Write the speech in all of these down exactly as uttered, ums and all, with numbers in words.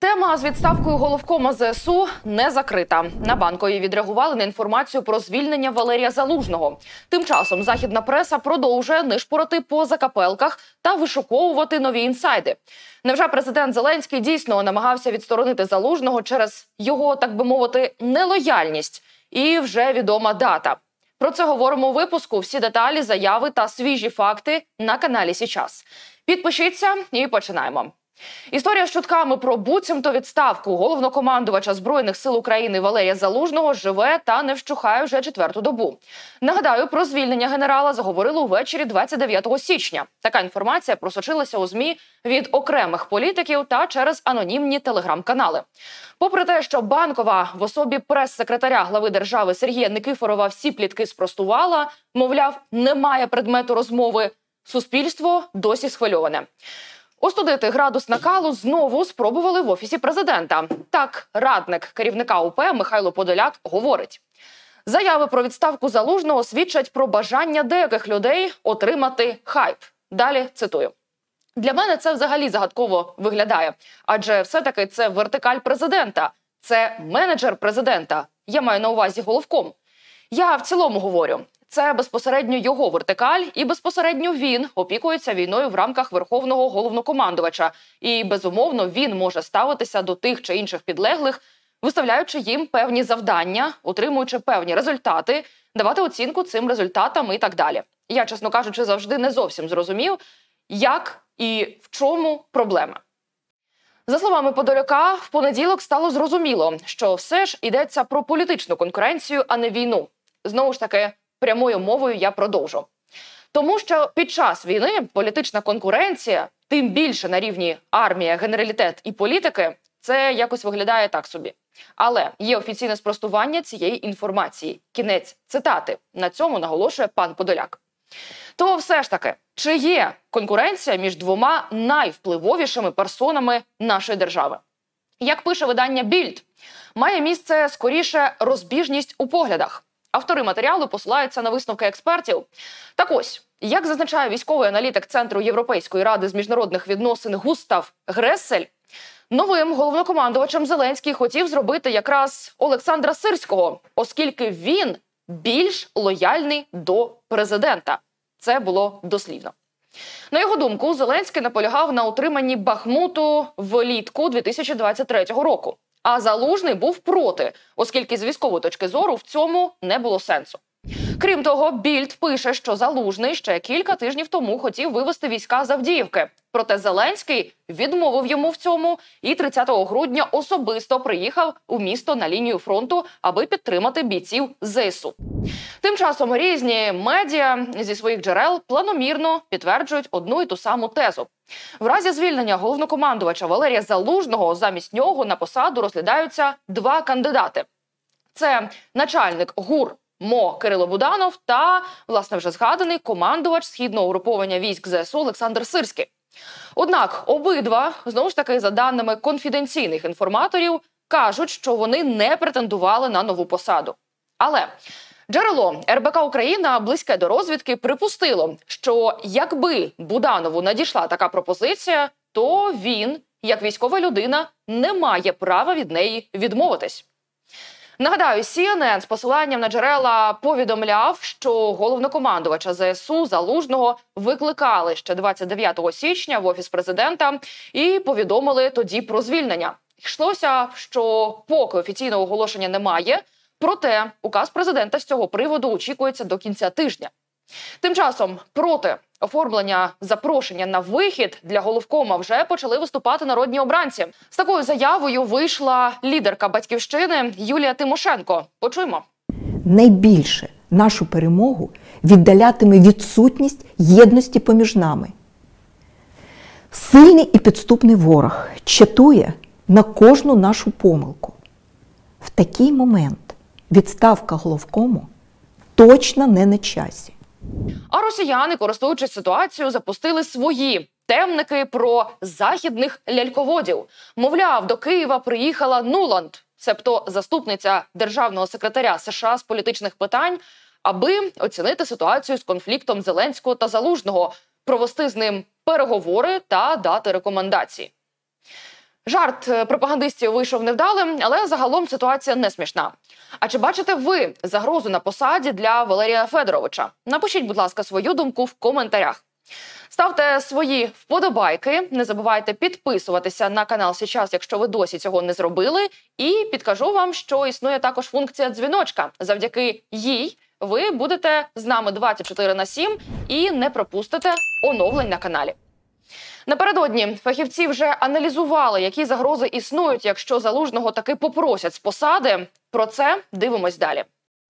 Тема з відставкою головкома зе ес у не закрита. На Банковій відреагували на інформацію про звільнення Валерія Залужного. Тим часом західна преса продовжує нишпорити по закапелках та вишуковувати нові інсайди. Невже президент Зеленський дійсно намагався відсторонити Залужного через його, так би мовити, нелояльність? І вже відома дата. Про це говоримо у випуску. Всі деталі, заяви та свіжі факти на каналі «Січас». Підпишіться і починаємо. Історія з чутками про буцімто відставку головнокомандувача Збройних сил України Валерія Залужного живе та не вщухає вже четверту добу. Нагадаю, про звільнення генерала заговорили увечері двадцять дев'ятого січня. Така інформація просочилася у ЗМІ від окремих політиків та через анонімні телеграм-канали. Попри те, що Банкова в особі прес-секретаря глави держави Сергія Никифорова всі плітки спростувала, мовляв, немає предмету розмови, суспільство досі схвильоване. Остудити градус накалу знову спробували в Офісі президента. Так, радник керівника УП Михайло Подоляк говорить. Заяви про відставку Залужного свідчать про бажання деяких людей отримати хайп. Далі цитую. Для мене це взагалі загадково виглядає. Адже все-таки це вертикаль президента. Це менеджер президента. Я маю на увазі головком. Я в цілому говорю. Це безпосередньо його вертикаль і безпосередньо він опікується війною в рамках Верховного головнокомандувача. І, безумовно, він може ставитися до тих чи інших підлеглих, виставляючи їм певні завдання, отримуючи певні результати, давати оцінку цим результатам і так далі. Я, чесно кажучи, завжди не зовсім зрозумів, як і в чому проблема. За словами Подоляка, в понеділок стало зрозуміло, що все ж йдеться про політичну конкуренцію, а не війну. Знову ж таки, прямою мовою я продовжу. Тому що під час війни політична конкуренція, тим більше на рівні армія, генералітет і політики, це якось виглядає так собі. Але є офіційне спростування цієї інформації. Кінець цитати. На цьому наголошує пан Подоляк. То все ж таки, чи є конкуренція між двома найвпливовішими персонами нашої держави? Як пише видання «Більд», має місце скоріше розбіжність у поглядах. Автори матеріалу посилаються на висновки експертів. Так ось, як зазначає військовий аналітик Центру Європейської ради з міжнародних відносин Густав Грессель, новим головнокомандувачем Зеленський хотів зробити якраз Олександра Сирського, оскільки він більш лояльний до президента. Це було дослівно. На його думку, Зеленський наполягав на утриманні Бахмуту влітку дві тисячі двадцять третього року. А Залужний був проти, оскільки з військової точки зору в цьому не було сенсу. Крім того, Більд пише, що Залужний ще кілька тижнів тому хотів вивести війська з Авдіївки. Проте Зеленський відмовив йому в цьому і тридцятого грудня особисто приїхав у місто на лінію фронту, аби підтримати бійців зе ес у. Тим часом різні медіа зі своїх джерел планомірно підтверджують одну і ту саму тезу. В разі звільнення головнокомандувача Валерія Залужного замість нього на посаду розглядаються два кандидати. Це начальник ГУР МО Кирило Буданов та, власне, вже згаданий командувач східного угруповання військ зе ес у Олександр Сирський. Однак обидва, знову ж таки, за даними конфіденційних інформаторів, кажуть, що вони не претендували на нову посаду. Але джерело ер бе ка Україна, близьке до розвідки, припустило, що якби Буданову надійшла така пропозиція, то він, як військова людина, не має права від неї відмовитись. Нагадаю, сі ен ен з посиланням на джерела повідомляв, що головнокомандувача зе ес у Залужного викликали ще двадцять дев'ятого січня в Офіс президента і повідомили тоді про звільнення. Йшлося, що поки офіційного оголошення немає, проте указ президента з цього приводу очікується до кінця тижня. Тим часом проти оформлення запрошення на вихід для головкома вже почали виступати народні обранці. З такою заявою вийшла лідерка «Батьківщини» Юлія Тимошенко. Почуємо. Найбільше нашу перемогу віддалятиме відсутність єдності поміж нами. Сильний і підступний ворог чатує на кожну нашу помилку. В такий момент відставка головкому точно не на часі. А росіяни, користуючись ситуацією, запустили свої темники про західних ляльководів. Мовляв, до Києва приїхала Нуланд, себто заступниця державного секретаря США з політичних питань, аби оцінити ситуацію з конфліктом Зеленського та Залужного, провести з ним переговори та дати рекомендації. Жарт пропагандистів вийшов невдалим, але загалом ситуація не смішна. А чи бачите ви загрозу на посаді для Валерія Федоровича? Напишіть, будь ласка, свою думку в коментарях. Ставте свої вподобайки, не забувайте підписуватися на канал «Сейчас», якщо ви досі цього не зробили. І підкажу вам, що існує також функція дзвіночка. Завдяки їй ви будете з нами двадцять чотири на сім і не пропустите оновлень на каналі. Напередодні фахівці вже аналізували, які загрози існують, якщо Залужного таки попросять з посади. Про це дивимось далі.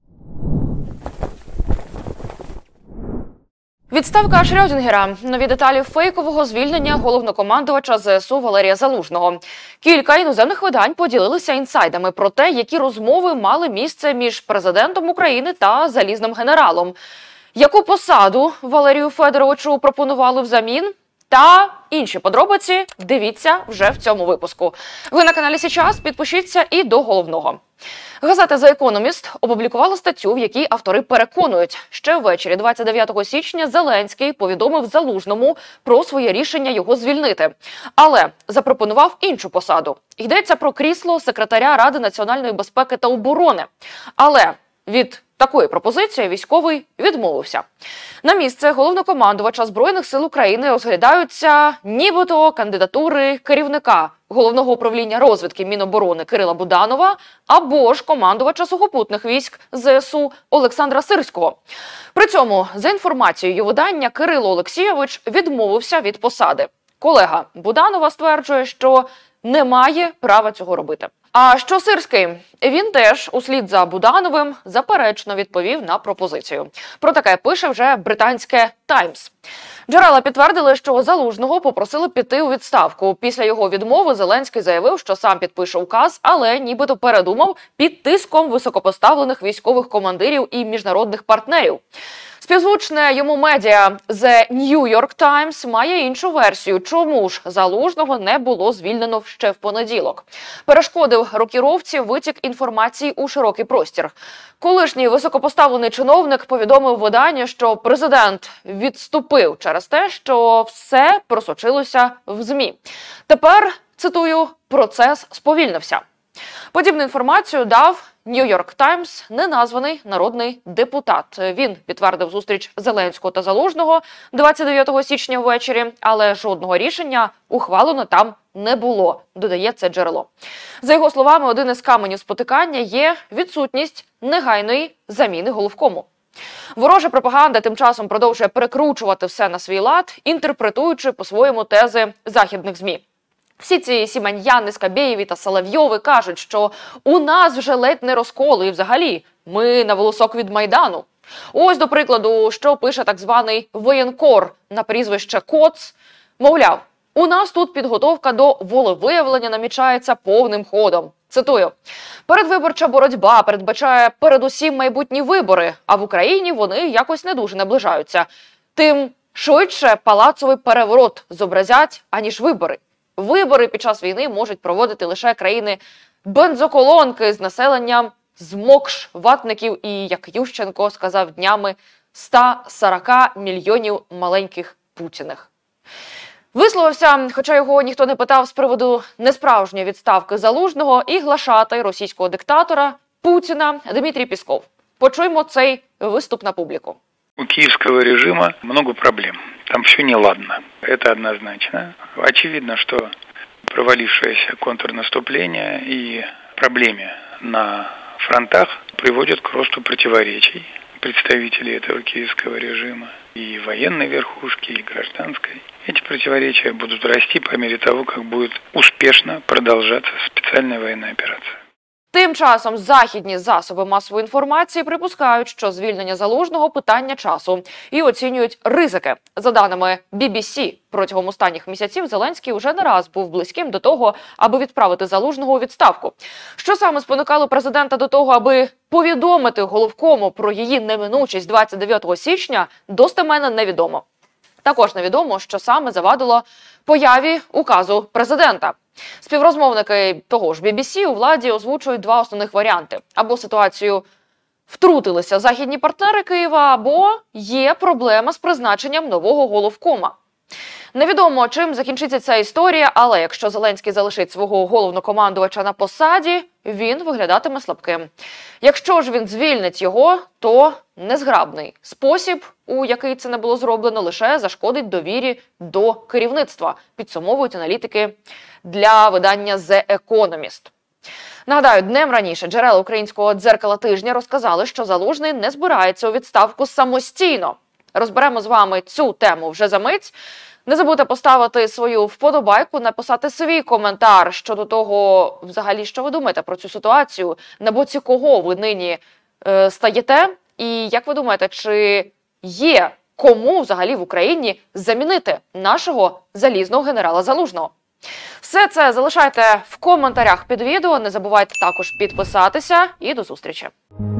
Відставка Шрёдінгера. Нові деталі фейкового звільнення головнокомандувача зе ес у Валерія Залужного. Кілька іноземних видань поділилися інсайдами про те, які розмови мали місце між президентом України та залізним генералом. Яку посаду Валерію Федоровичу пропонували взамін? Та інші подробиці дивіться вже в цьому випуску. Ви на каналі «Сейчас», підпишіться і до головного. Газета «The Economist» опублікувала статтю, в якій автори переконують, ще ввечері двадцять дев'ятого січня Зеленський повідомив Залужному про своє рішення його звільнити. Але запропонував іншу посаду. Йдеться про крісло секретаря Ради національної безпеки та оборони. Але від такої пропозиції військовий відмовився. На місце головнокомандувача Збройних сил України розглядаються нібито кандидатури керівника Головного управління розвідки Міноборони Кирила Буданова або ж командувача сухопутних військ зе ес у Олександра Сирського. При цьому, за інформацією видання, Кирило Олексійович відмовився від посади. Колега Буданова стверджує, що не має права цього робити. А що Сирський? Він теж, услід за Будановим, заперечно відповів на пропозицію. Про таке пише вже британське «Таймс». Джерела підтвердили, що Залужного попросили піти у відставку. Після його відмови Зеленський заявив, що сам підпише указ, але нібито передумав під тиском високопоставлених військових командирів і міжнародних партнерів. Співзвучне йому медіа The New York Times має іншу версію, чому ж Залужного не було звільнено ще в понеділок. Перешкодив рокіровці витік інформації у широкий простір. Колишній високопоставлений чиновник повідомив виданню, що президент відступив через те, що все просочилося в ЗМІ. Тепер, цитую, процес сповільнився. Подібну інформацію дав New York Times неназваний народний депутат. Він підтвердив зустріч Зеленського та Залужного двадцять дев'ятого січня ввечері, але жодного рішення ухвалено там не було, додає це джерело. За його словами, один із каменів спотикання є відсутність негайної заміни головкому. Ворожа пропаганда тим часом продовжує перекручувати все на свій лад, інтерпретуючи по-своєму тези західних ЗМІ. Всі ці Сіманьяни, Скабєєві та Соловйови кажуть, що у нас вже ледь не розколи і взагалі ми на волосок від Майдану. Ось, до прикладу, що пише так званий воєнкор на прізвище Коц. Мовляв, у нас тут підготовка до волевиявлення намічається повним ходом. Цитую. «Передвиборча боротьба передбачає передусім майбутні вибори, а в Україні вони якось не дуже наближаються. Тим швидше палацовий переворот зобразять, аніж вибори. Вибори під час війни можуть проводити лише країни-бензоколонки з населенням з мокш, ватників і, як Ющенко сказав днями, сто сорок мільйонів маленьких путіних». Висловився, хоча його ніхто не питав з приводу несправжньої відставки Залужного, і глашатай російського диктатора Путіна Дмитрій Пісков. Почуємо цей виступ на публіку. У киевского режима много проблем. Там все неладно. Это однозначно. Очевидно, что провалившееся контрнаступление и проблемы на фронтах приводят к росту противоречий представителей этого киевского режима. И военной верхушки, и гражданской. Эти противоречия будут расти по мере того, как будет успешно продолжаться специальная военная операция. Тим часом західні засоби масової інформації припускають, що звільнення Залужного – питання часу і оцінюють ризики. За даними бі бі сі, протягом останніх місяців Зеленський уже не раз був близьким до того, аби відправити Залужного у відставку. Що саме спонукало президента до того, аби повідомити головкому про її неминучість двадцять дев'ятого січня, достеменно невідомо. Також невідомо, що саме завадило появі указу президента. Співрозмовники того ж бі бі сі у владі озвучують два основних варіанти. Або ситуацію втрутилися західні партнери Києва, або є проблема з призначенням нового головкома. Невідомо, чим закінчиться ця історія, але якщо Зеленський залишить свого головнокомандувача на посаді, він виглядатиме слабким. Якщо ж він звільнить його, то незграбний спосіб, у який це не було зроблено, лише зашкодить довірі до керівництва, підсумовують аналітики для видання The Economist. Нагадаю, днем раніше джерела українського дзеркала тижня розказали, що Залужний не збирається у відставку самостійно. Розберемо з вами цю тему вже за мить. Не забудьте поставити свою вподобайку, написати свій коментар щодо того, взагалі, що ви думаєте про цю ситуацію, на боці кого ви нині е, стаєте, і як ви думаєте, чи є кому взагалі в Україні замінити нашого залізного генерала Залужного? Все це залишайте в коментарях під відео, не забувайте також підписатися і до зустрічі.